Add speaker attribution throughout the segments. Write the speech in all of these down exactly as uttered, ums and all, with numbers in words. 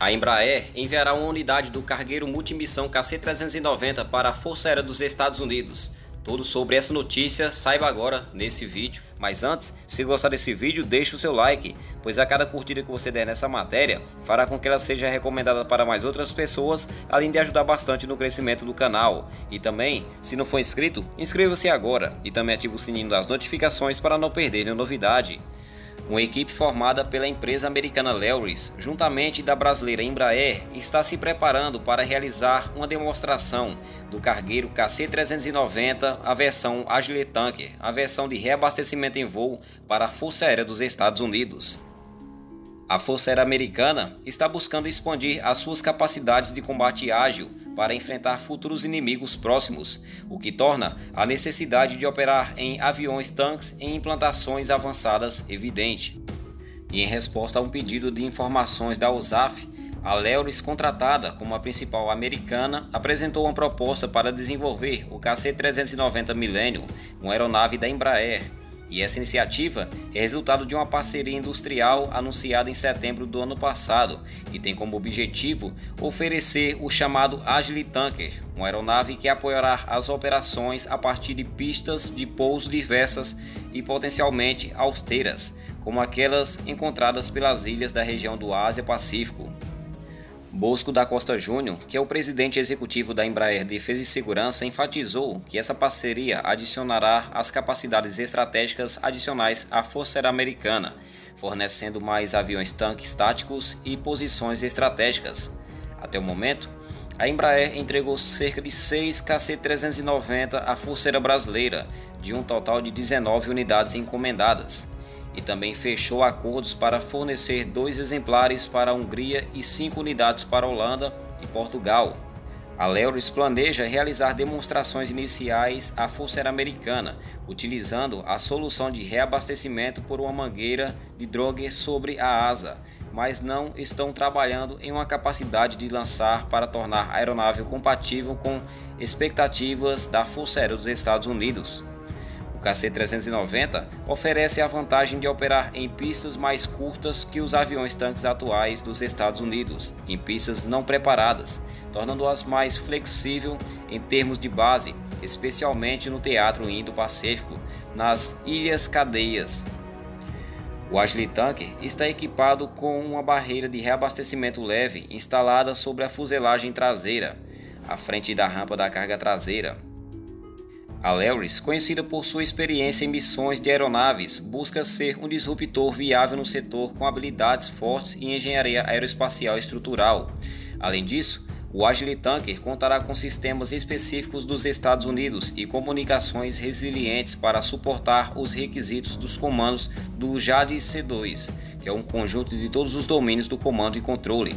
Speaker 1: A Embraer enviará uma unidade do cargueiro multimissão K C trezentos e noventa para a Força Aérea dos Estados Unidos. Tudo sobre essa notícia saiba agora nesse vídeo. Mas antes, se gostar desse vídeo, deixe o seu like, pois a cada curtida que você der nessa matéria fará com que ela seja recomendada para mais outras pessoas, além de ajudar bastante no crescimento do canal. E também, se não for inscrito, inscreva-se agora e também ative o sininho das notificações para não perder nenhuma novidade. Uma equipe formada pela empresa americana Leroy's, juntamente da brasileira Embraer, está se preparando para realizar uma demonstração do cargueiro K C trezentos e noventa, a versão Agile Tanker, a versão de reabastecimento em voo para a Força Aérea dos Estados Unidos. A Força Aérea Americana está buscando expandir as suas capacidades de combate ágil para enfrentar futuros inimigos próximos, o que torna a necessidade de operar em aviões-tanques em implantações avançadas evidente. E em resposta a um pedido de informações da U S A F, a Leroy's, contratada como a principal americana, apresentou uma proposta para desenvolver o K C trezentos e noventa Millennium, uma aeronave da Embraer. E essa iniciativa é resultado de uma parceria industrial anunciada em setembro do ano passado e tem como objetivo oferecer o chamado Agile Tanker, uma aeronave que apoiará as operações a partir de pistas de pouso diversas e potencialmente austeras, como aquelas encontradas pelas ilhas da região do Ásia-Pacífico. Bosco da Costa Júnior, que é o presidente executivo da Embraer Defesa e Segurança, enfatizou que essa parceria adicionará as capacidades estratégicas adicionais à Força Aérea Americana, fornecendo mais aviões-tanques táticos e posições estratégicas. Até o momento, a Embraer entregou cerca de seis K C trezentos e noventa à Força Aérea Brasileira, de um total de dezenove unidades encomendadas. E também fechou acordos para fornecer dois exemplares para a Hungria e cinco unidades para a Holanda e Portugal. A Leroy's planeja realizar demonstrações iniciais à Força Aérea Americana, utilizando a solução de reabastecimento por uma mangueira de Dogger sobre a asa, mas não estão trabalhando em uma capacidade de lançar para tornar a aeronave compatível com expectativas da Força Aérea dos Estados Unidos. O K C trezentos e noventa oferece a vantagem de operar em pistas mais curtas que os aviões-tanques atuais dos Estados Unidos, em pistas não preparadas, tornando-as mais flexível em termos de base, especialmente no teatro Indo-Pacífico, nas Ilhas Cadeias. O Agile Tanker está equipado com uma barreira de reabastecimento leve instalada sobre a fuselagem traseira, à frente da rampa da carga traseira. A Leroy's, conhecida por sua experiência em missões de aeronaves, busca ser um disruptor viável no setor com habilidades fortes em engenharia aeroespacial estrutural. Além disso, o Agile Tanker contará com sistemas específicos dos Estados Unidos e comunicações resilientes para suportar os requisitos dos comandos do J A D C dois, que é um conjunto de todos os domínios do comando e controle.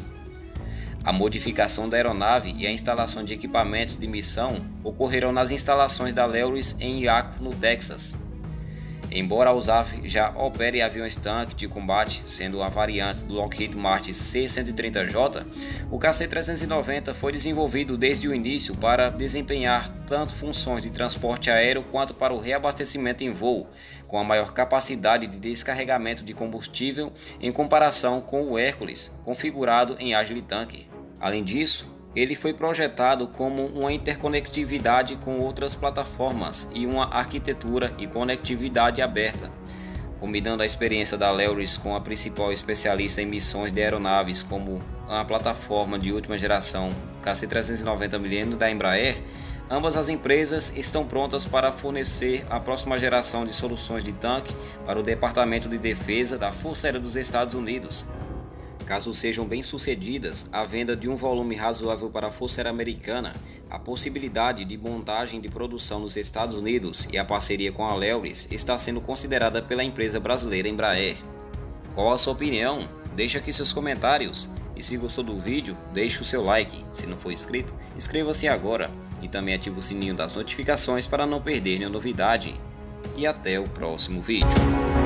Speaker 1: A modificação da aeronave e a instalação de equipamentos de missão ocorrerão nas instalações da Leroy's em Waco, no Texas. Embora a U S A F já opere aviões-tanque de combate, sendo a variante do Lockheed Martin C cento e trinta J, o K C trezentos e noventa foi desenvolvido desde o início para desempenhar tanto funções de transporte aéreo quanto para o reabastecimento em voo, com a maior capacidade de descarregamento de combustível em comparação com o Hércules, configurado em Agile Tanker. Além disso, ele foi projetado como uma interconectividade com outras plataformas e uma arquitetura e conectividade aberta, combinando a experiência da Leroy's com a principal especialista em missões de aeronaves como a plataforma de última geração K C trezentos e noventa Millennium da Embraer. Ambas as empresas estão prontas para fornecer a próxima geração de soluções de tanque para o Departamento de Defesa da Força Aérea dos Estados Unidos. Caso sejam bem-sucedidas, a venda de um volume razoável para a Força Aérea Americana, a possibilidade de montagem de produção nos Estados Unidos e a parceria com a Leroy's está sendo considerada pela empresa brasileira Embraer. Qual a sua opinião? Deixe aqui seus comentários. E se gostou do vídeo, deixe o seu like. Se não for inscrito, inscreva-se agora e também ative o sininho das notificações para não perder nenhuma novidade. E até o próximo vídeo.